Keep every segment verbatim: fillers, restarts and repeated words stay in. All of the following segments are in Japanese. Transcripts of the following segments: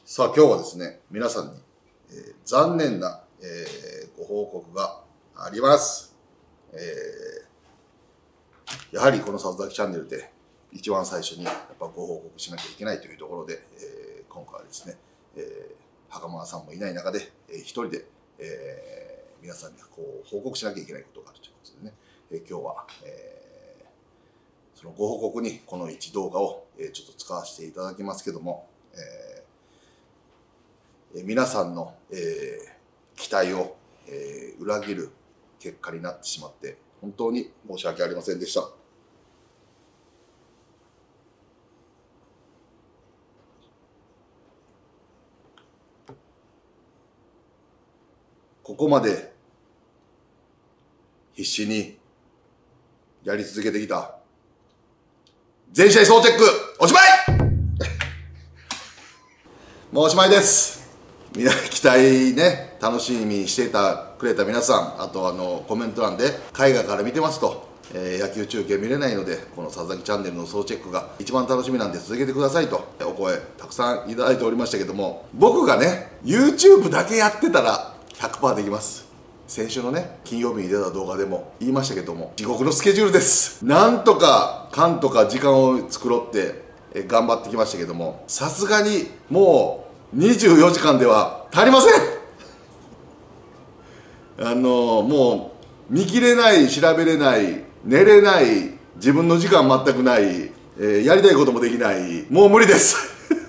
さあ今日はですね、皆さんに、えー、残念な、えー、ご報告があります。えー、やはりこの里崎チャンネルで一番最初にやっぱご報告しなきゃいけないというところで、えー、今回はですね、えー、袴川さんもいない中で、えー、一人で、えー、皆さんにこう報告しなきゃいけないことがあるということでね、えー、今日は、えー、そのご報告にこの一動画を、えー、ちょっと使わせていただきますけども、えー皆さんの、えー、期待を、えー、裏切る結果になってしまって本当に申し訳ありませんでした。ここまで必死にやり続けてきた全試合総チェックおしまいもうおしまいです。みんな期待ね、楽しみにしていたくれた皆さん、あとあのコメント欄で海外から見てますと、えー、野球中継見れないのでこの里崎チャンネルの総チェックが一番楽しみなんで続けてくださいとお声たくさんいただいておりましたけども、僕がね YouTube だけやってたら ひゃくパーセント できます。先週のね金曜日に出た動画でも言いましたけども、地獄のスケジュールです。なんとかかんとか時間を作ろうってえ頑張ってきましたけども、さすがにもうにじゅうよじかんでは足りません。あのもう見切れない、調べれない、寝れない、自分の時間全くない、えー、やりたいこともできない、もう無理です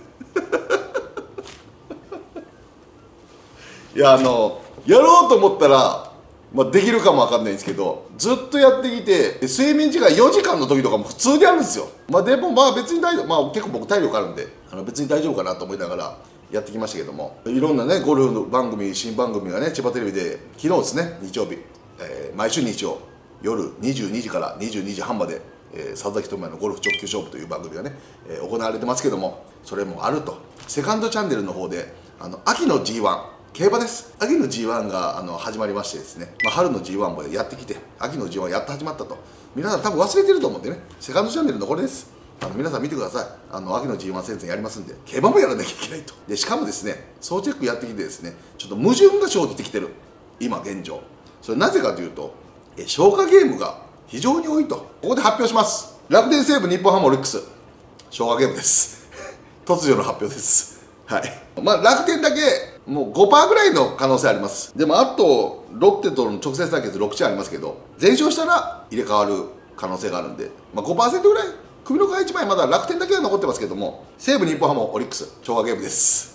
いやあのやろうと思ったら、まあ、できるかもわかんないんですけど、ずっとやってきて睡眠時間よじかんの時とかも普通にあるんですよ。まあでもまあ別に大丈夫、まあ結構僕体力あるんであの別に大丈夫かなと思いながらやってきましたけども、いろんなねゴルフの番組、新番組がね千葉テレビで昨日ですね、日曜日、えー、毎週日曜夜にじゅうにじからにじゅうにじはんまで、えー、里崎智也のゴルフ直球勝負という番組がね、えー、行われてますけども、それもあると。セカンドチャンネルの方であの秋の ジーワン 競馬です。秋の ジーワン があの始まりましてですね、まあ、春の ジーワン もやってきて秋の ジーワン やっと始まったと。皆さん多分忘れてると思うんでね、セカンドチャンネルのこれです。あの皆さん見てください。あの秋の ジーワン 戦線やりますんで、競馬もやらなきゃいけないと。でしかもですね、総チェックやってきてですね、ちょっと矛盾が生じてきてる今現状。それなぜかというと、え消化ゲームが非常に多いと。ここで発表します。楽天、西武、日本ハム、オリックス消化ゲームです突如の発表です。はい、まあ楽天だけもう ごパーセント ぐらいの可能性あります。でもあとロッテとの直接対決ろく試合ありますけど、全勝したら入れ替わる可能性があるんで、まあ、ごパーセント ぐらい。首の皮一枚まだ楽天だけは残ってますけども、西武、日本ハム、オリックス消化ゲームです。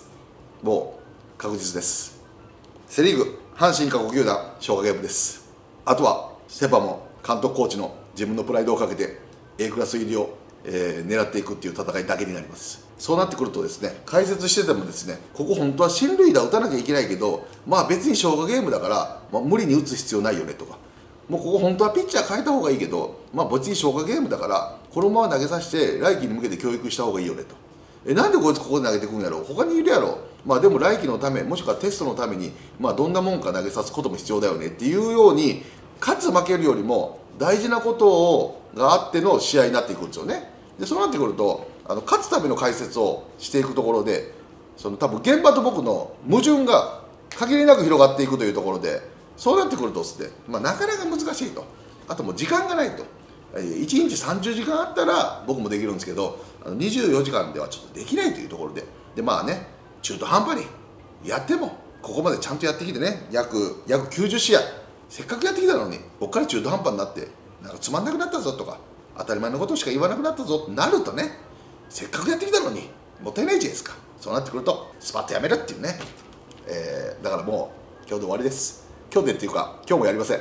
もう確実です。セ・リーグ阪神過去球団消化ゲームです。あとはセ・パも監督コーチの自分のプライドをかけて A クラス入りを、えー、狙っていくっていう戦いだけになります。そうなってくるとですね、解説しててもですね、ここ本当は進塁打打たなきゃいけないけど、まあ別に消化ゲームだから、まあ、無理に打つ必要ないよねとか、もうここ本当はピッチャー変えた方がいいけど、まあ別に消化ゲームだからこのまま投げさせて来季に向けて教育した方がいいよねと。えなんでこいつここで投げてくんやろう、他にいるやろ、まあでも来季のためもしくはテストのために、まあどんなもんか投げさすことも必要だよねっていうように、勝つ負けるよりも大事なことをがあっての試合になっていくんですよね。でそうなってくると、あの勝つための解説をしていくところで、その多分現場と僕の矛盾が限りなく広がっていくというところで、そうなってくるとですね、まあ、なかなか難しいと。あともう時間がないと。いちにちさんじゅうじかんあったら僕もできるんですけど、にじゅうよじかんではちょっとできないというところで、でまあね、中途半端にやってもここまでちゃんとやってきてね、約約きゅうじゅう試合せっかくやってきたのに、ここから中途半端になってなんかつまんなくなったぞとか、当たり前のことしか言わなくなったぞとなるとね、せっかくやってきたのにもったいないじゃないですか。そうなってくるとスパッとやめるっていうね、えー、だからもう今日で終わりです。今日でっていうか今日もやりません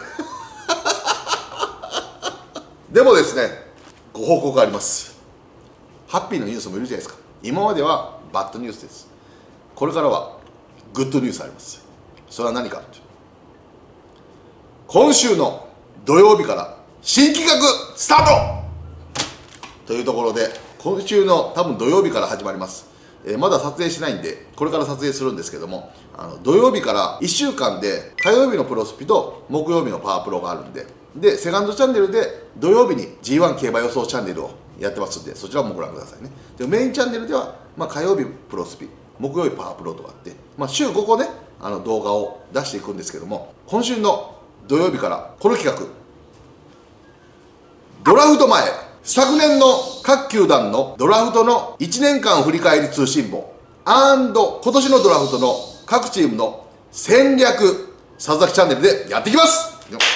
でもですね、ご報告があります。ハッピーなニュースもいるじゃないですか。今まではバッドニュースです。これからはグッドニュースあります。それは何かと、今週の土曜日から新企画スタートというところで、今週の多分土曜日から始まります。えー、まだ撮影しないんでこれから撮影するんですけども、あの土曜日からいっしゅうかんで火曜日のプロスピと木曜日のパワープロがあるんで、でセカンドチャンネルで土曜日に ジーワン 競馬予想チャンネルをやってますんで、そちらもご覧くださいね。でメインチャンネルでは、まあ、火曜日プロスピ木曜日パワーアップロードがあって、まあ、週ごこねあの動画を出していくんですけども、今週の土曜日からこの企画、ドラフト前、昨年の各球団のドラフトのいちねんかん振り返り通信簿&今年のドラフトの各チームの戦略、里崎チャンネルでやっていきます。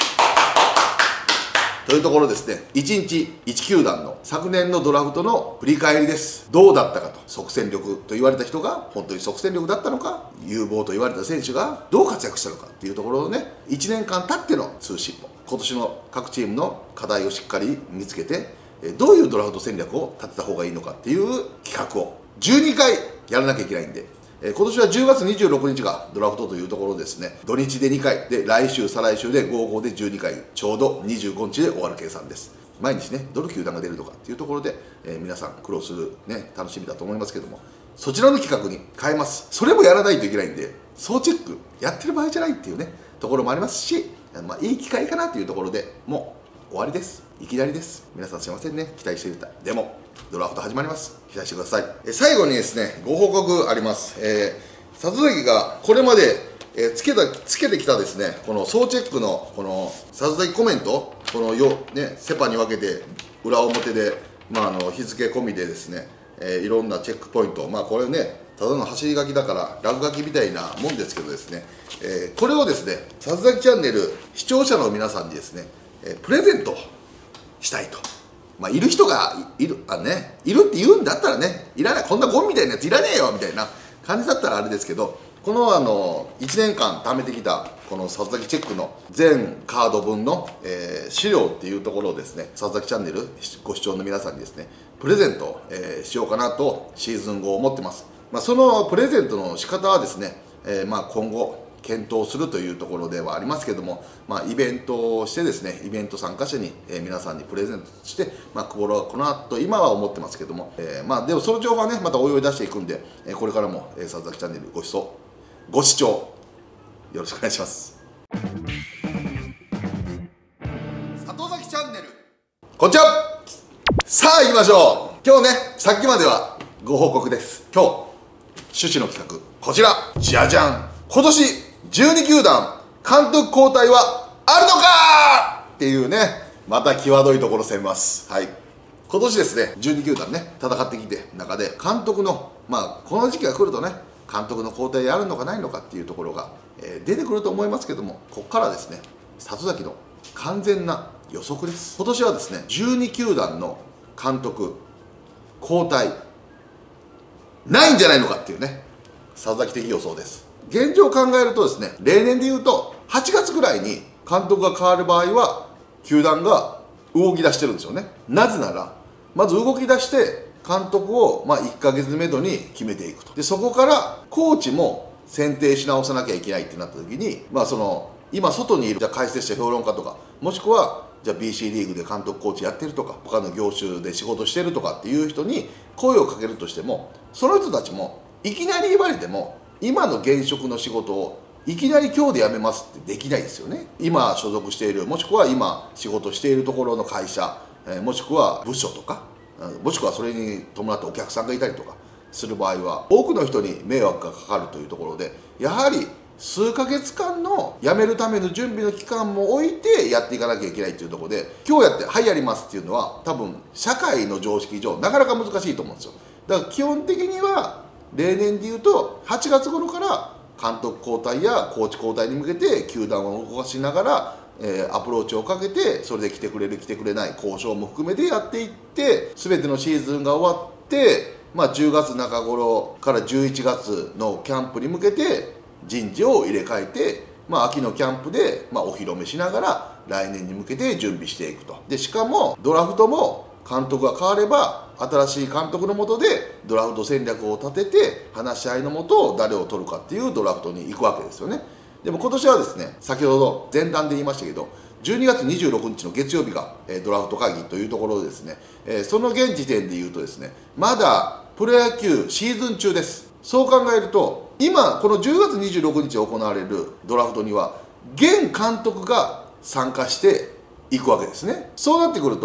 というところですね、いちにちいち球団の昨年のドラフトの振り返りです。どうだったかと、即戦力と言われた人が本当に即戦力だったのか、有望と言われた選手がどう活躍したのかっていうところをね、いちねんかん経っての通信簿、今年の各チームの課題をしっかり見つけて、どういうドラフト戦略を立てた方がいいのかっていう企画をじゅうにかいやらなきゃいけないんで、今年はじゅうがつにじゅうろくにちがドラフトというところですね。土日でにかいで、来週再来週で合々でじゅうにかい、ちょうどにじゅうごにちで終わる計算です。毎日ねどの球団が出るのかっていうところで、えー、皆さん苦労するね楽しみだと思いますけども、そちらの企画に変えます。それもやらないといけないんで、総チェックやってる場合じゃないっていうねところもありますし、まあいい機会かなというところで、もう終わりです。いきなりです。皆さんすいませんね、期待していた。でもドラフト始まります。期待してください。え最後にですねご報告あります。えー、里崎がこれまでえー、つけたつけてきたですね、この総チェックのこの里崎コメント、このよ、ね、セパに分けて裏表で、まあ、あの日付込みでですね、えー、いろんなチェックポイント、まあこれねただの走り書きだから落書きみたいなもんですけどですね、えー、これをですね里崎チャンネル視聴者の皆さんにですね、えー、プレゼントしたいと。まあいる人がいるあ、ね、いるって言うんだったらね、いらない、こんなゴミみたいなやついらねえよみたいな感じだったらあれですけど、このあのいちねんかん貯めてきたこの里崎チェックの全カード分の、えー、資料っていうところをですね、里崎チャンネルご視聴の皆さんにですねプレゼントを、えー、しようかなとシーズン後思ってます。まあ、そのプレゼントの仕方はですね、えー、まあ今後検討するというところではありますけども、まあ、イベントをしてですね、イベント参加者に、えー、皆さんにプレゼントして、まあ、このこの後今は思ってますけども、えー、まあでもその情報はねまたおいおい出していくんで、えー、これからも、えー、里崎チャンネルご視聴ご視聴よろしくお願いします。里崎チャンネル、こんにちは。さあ行きましょう。今日ねさっきまではご報告です。今日趣旨の企画こちら、じゃじゃん。今年じゅうにきゅうだん監督交代はあるのかっていうね、また際どいところ攻めます。はい、今年ですねじゅうにきゅうだんね戦ってきて中で監督の、まあこの時期が来るとね監督の交代あるのかないのかっていうところが、えー、出てくると思いますけども、ここからですね里崎の完全な予測です。今年はですねじゅうにきゅうだんの監督交代ないんじゃないのかっていうね里崎的予想です。現状を考えるとですね、例年でいうとはちがつぐらいに監督が変わる場合は球団が動き出してるんですよね。なぜならまず動き出して監督をまあいっかげつめどに決めていくと。でそこからコーチも選定し直さなきゃいけないってなった時に、まあその今外にいるじゃあ解説者評論家とか、もしくはじゃあ ビーシー リーグで監督コーチやってるとか他の業種で仕事してるとかっていう人に声をかけるとしても、その人たちもいきなり言われても今の現職の仕事をいきなり今日で辞めますってできないですよね。今所属している、もしくは今仕事しているところの会社、えもしくは部署とか、もしくはそれに伴ってお客さんがいたりとかする場合は多くの人に迷惑がかかるというところで、やはり数ヶ月間の辞めるための準備の期間も置いてやっていかなきゃいけないというところで、今日やってはいやりますっていうのは多分社会の常識上なかなか難しいと思うんですよ。だから基本的には例年でいうとはちがつ頃から監督交代やコーチ交代に向けて球団を動かしながら、えー、アプローチをかけて、それで来てくれる来てくれない交渉も含めてやっていって、全てのシーズンが終わって、まあ、じゅうがつなか頃からじゅういちがつのキャンプに向けて人事を入れ替えて、まあ、秋のキャンプで、まあ、お披露目しながら来年に向けて準備していくと。でしかもドラフトも監督が変われば新しい監督の下でドラフト戦略を立てて話し合いのもと誰を取るかっていうドラフトに行くわけですよね。でも今年はですね、先ほど前段で言いましたけどじゅうにがつにじゅうろくにちの月曜日がドラフト会議というところでですね、その現時点で言うとですね、まだプロ野球シーズン中です。そう考えると今このじゅうがつにじゅうろくにち行われるドラフトには現監督が参加していくわけですね。そうなってくると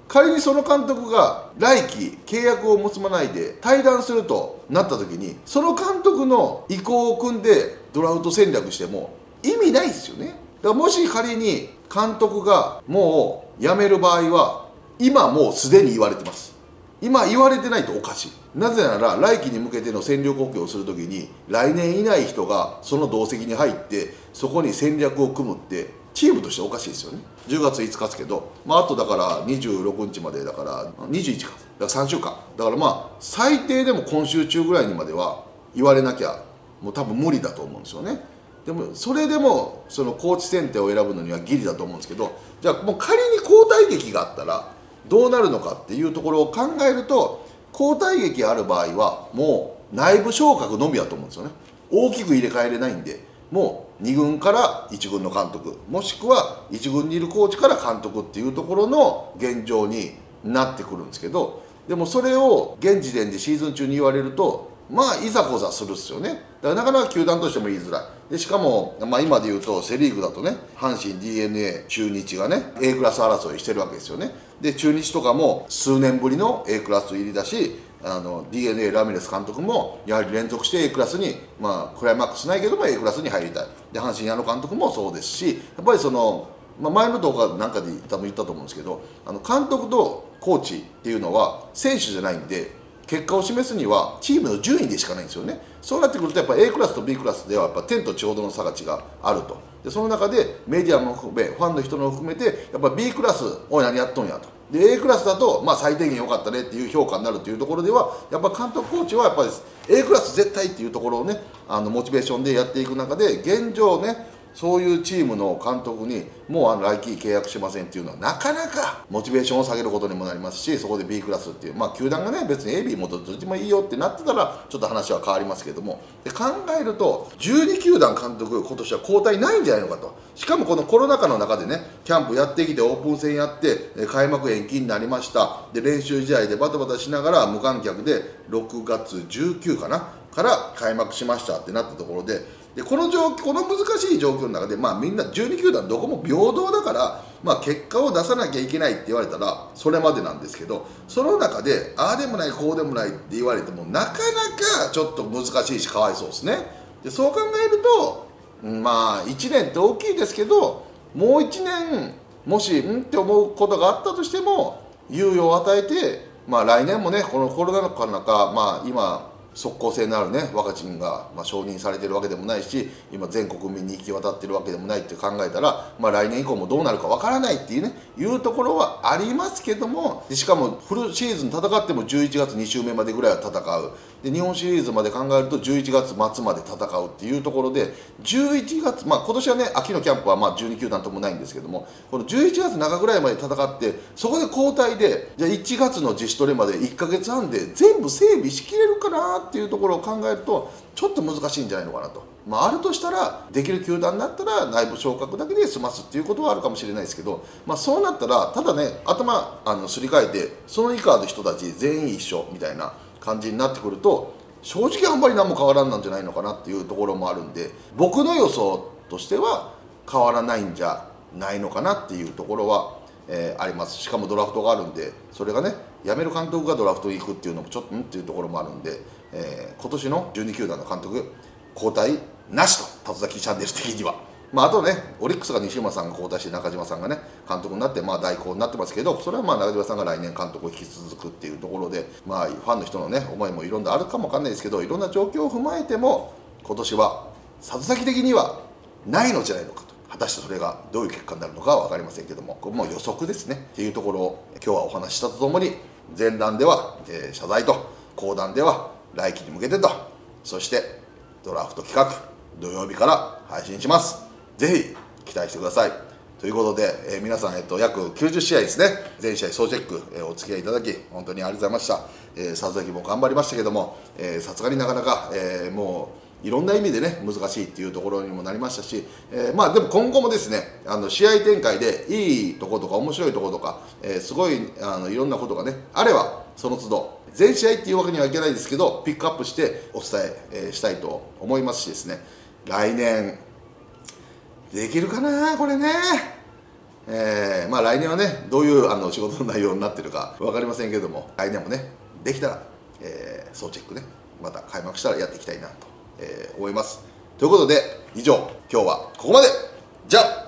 仮にその監督が来季契約を結ばないで退団するとなった時に、その監督の意向を組んでドラフト戦略しても意味ないですよね。だからもし仮に監督がもう辞める場合は、今もうすでに言われてます。今言われてないとおかしい。なぜなら来季に向けての戦力補強をするときに、来年いない人がその同席に入ってそこに戦略を組むってチームとしておかしいですよね。じゅうがついつかですけど、まあ、あとだからにじゅうろくにちまでだからにじゅういちか、だからさんしゅうかんだから、まあ最低でも今週中ぐらいにまでは言われなきゃもう多分無理だと思うんですよね。でもそれでもそのコーチ選定を選ぶのにはギリだと思うんですけど、じゃあもう仮に交代劇があったらどうなるのかっていうところを考えると、交代劇ある場合はもう内部昇格のみだと思うんですよね。大きく入れ替えれないんで、もうに軍からいち軍の監督、もしくはいち軍にいるコーチから監督っていうところの現状になってくるんですけど、でもそれを現時点でシーズン中に言われると、まあいざこざするっすよね。だからなかなか球団としても言いづらい。でしかも、まあ、今で言うとセ・リーグだとね、阪神 ディーエヌエー 中日がね A クラス争いしてるわけですよね。で中日とかも数年ぶりの A クラス入りだし、あの ディーエヌエー ラミレス監督もやはり連続して A クラスに、まあクライマックスないけども A クラスに入りたい。で阪神矢野監督もそうですし、やっぱりその、まあ、前の動画なんかで多分言ったと思うんですけど、あの監督とコーチっていうのは選手じゃないんで、結果を示すにはチームの順位でしかないんですよね。そうなってくるとやっぱ A クラスと B クラスではやっぱ天と地ほどの差が違うあると。でその中でメディアも含めファンの人も含めてやっぱ B クラスおい何やっとんやと。で A クラスだとまあ最低限良かったねっていう評価になるというところでは、やっぱ監督コーチはやっぱり A クラス絶対っていうところをね、あのモチベーションでやっていく中で、現状ねそういうチームの監督にもうあの来季契約しませんっていうのはなかなかモチベーションを下げることにもなりますし、そこで B クラスっていう、まあ球団がね別に エービー もどっちもいいよってなってたらちょっと話は変わりますけども、で考えるとじゅうにきゅうだん監督今年は交代ないんじゃないのかと。しかもこのコロナ禍の中でねキャンプやってきてオープン戦やって開幕延期になりました。で練習試合でバタバタしながら無観客でろくがつじゅうくにちかなから開幕しましたってなったところで、でこの状況この難しい状況の中で、まあ、みんなじゅうにきゅうだんどこも平等だから、まあ、結果を出さなきゃいけないって言われたらそれまでなんですけど、その中でああでもないこうでもないって言われてもなかなかちょっと難しいしかわいそうですね。でそう考えると、まあいちねんって大きいですけど、もういちねんもしんって思うことがあったとしても猶予を与えて、まあ、来年もねこのコロナ禍の中、まあ、今即効性のあるねワクチンが、まあ、承認されてるわけでもないし、今全国民に行き渡ってるわけでもないって考えたら、まあ、来年以降もどうなるかわからないっていうねいうところはありますけども、でしかもフルシーズン戦ってもじゅういちがつに週目までぐらいは戦う。で日本シリーズまで考えるとじゅういちがつまつまで戦うっていうところで、じゅういちがつ、まあ今年はね秋のキャンプはまあじゅうにきゅうだんともないんですけども、このじゅういちがつなかぐらいまで戦って、そこで交代でじゃあいちがつの自主トレまでいっかげつはんで全部整備しきれるかなっていうところを考えるとちょっと難しいんじゃないのかなと。まあ、あるとしたらできる球団だったら内部昇格だけで済ますっていうことはあるかもしれないですけど、まあ、そうなったらただね頭あのすり替えてその以下の人たち全員一緒みたいな感じになってくると、正直あんまり何も変わらんなんじゃないのかなっていうところもあるんで、僕の予想としては変わらないんじゃないのかなっていうところは、えー、あります。しかもドラフトがあるんで、それがね辞める監督がドラフトに行くっていうのもちょっとんっていうところもあるんで、えー、今年のじゅうにきゅうだんの監督交代なしと、辰崎チャンネル的には。まあ、あとねオリックスが西村さんが交代して中島さんがね監督になって、まあ、代行になってますけど、それはまあ中島さんが来年監督を引き続くっていうところで、まあ、ファンの人のね思いもいろんなあるかもわかんないですけど、いろんな状況を踏まえても今年は里崎的にはないのじゃないのかと。果たしてそれがどういう結果になるのかは分かりませんけども、これも予測ですねっていうところを今日はお話ししたとともに、前段では、えー、謝罪と後段では来季に向けてと、そしてドラフト企画土曜日から配信します。ぜひ期待してくださいということで、えー、皆さん、えっと、約きゅうじゅうしあいですね、全試合総チェック、えー、お付き合いいただき本当にありがとうございました。えー、里崎も頑張りましたけども、さすがになかなか、えー、もういろんな意味でね難しいっていうところにもなりましたし、えー、まあでも今後もですねあの試合展開でいいとことか面白いとことか、えー、すごいあのいろんなことがねあればその都度全試合っていうわけにはいけないですけどピックアップしてお伝え、えー、したいと思いますしですね、来年できるかなこれね。 えー、まあ来年はねどういうあの仕事の内容になってるか分かりませんけども、来年もねできたら、えー、総チェックねまた開幕したらやっていきたいなと、えー、思います。ということで以上今日はここまで。じゃあ